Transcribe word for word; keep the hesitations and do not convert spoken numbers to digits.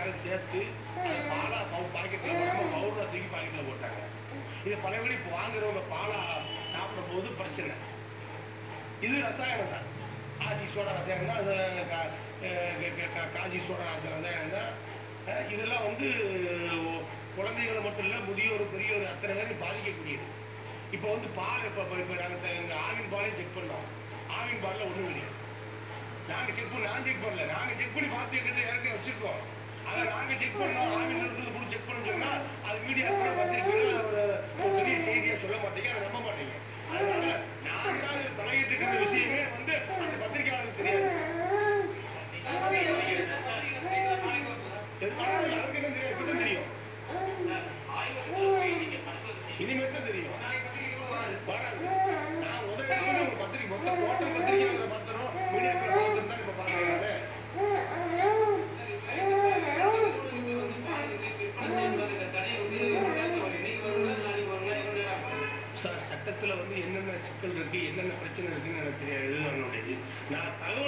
எல்லாரும் சேர்த்து அதை பாலா பவு பாக்கெட்டில் போடாமல் பவுடரை தூக்கி பாக்கெட்டில் போட்டாங்க. இது பழையபடி இப்போ வாங்குறவங்க பாலா சாப்பிடும் போது பிரச்சனை. இது ரசாயனம் தான். ஆசி சோடா ரசாயனம் தான். அது காசி சோடா ரசாயனம் தான். இதெல்லாம் வந்து குழந்தைகளை மட்டும் இல்லை, முதியோர் பெரியோர் அத்தனை பேர் பாதிக்கக்கூடியது. இப்போ வந்து பால் இப்போ இப்போ நாங்கள் எங்கள் ஆவின் பாலையும் செக் பண்ணோம். ஆவின் பாலில் ஒன்றும் கிடையாது. நாங்கள் செக் பண்ண நான் செக் பண்ணல, நாங்கள் செக் பண்ணி பார்த்து எங்கிட்ட இறக்கி வச்சுருக்கோம். அதை நாங்கள் செக் பண்ணோம், ஆவின் இருந்தது கூட செக் பண்ண சொன்னால் அது மீடியா கூட பத்திரிக்கைகள் ஒரு பெரிய செய்தியாக சொல்ல மாட்டீங்க, அதை நம்ப மாட்டீங்க. அதனால நாங்கள் தலையிட்டு இருக்கிற விஷயமே வந்து அந்த பத்திரிகையாளருக்கு தெரியாது. அதுக்கு என்ன தெரியும்? இப்பதான் தெரியும், இனிமேல் தான் தெரியும். நான் உதவி ஒரு பத்திரிகை மொத்த டோட்டல் பத்திரிகை மாத்திரம் மீடியா மாத்திரம் தான் இப்ப பாக்குறாங்க. சட்டத்துல வந்து என்னென்ன சிக்கல் இருக்கு, என்னென்ன பிரச்சனை இருக்குன்னு எனக்கு தெரியாது. என்னுடைய நான் தகவல்